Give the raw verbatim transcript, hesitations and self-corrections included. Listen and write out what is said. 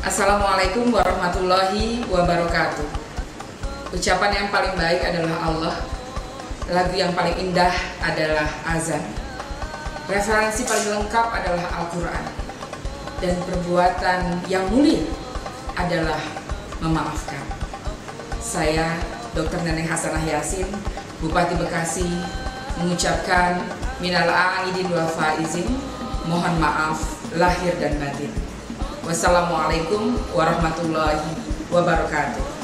Assalamualaikum warahmatullahi wabarakatuh. Ucapan yang paling baik adalah Allah. Lagu yang paling indah adalah azan. Referensi paling lengkap adalah Al-Quran. Dan perbuatan yang mulia adalah memaafkan. Saya Dokter Neneng Hasanah Yasin, Bupati Bekasi, mengucapkan minal aidin wal faizin, mohon maaf lahir dan batin. Wassalamualaikum warahmatullahi wabarakatuh.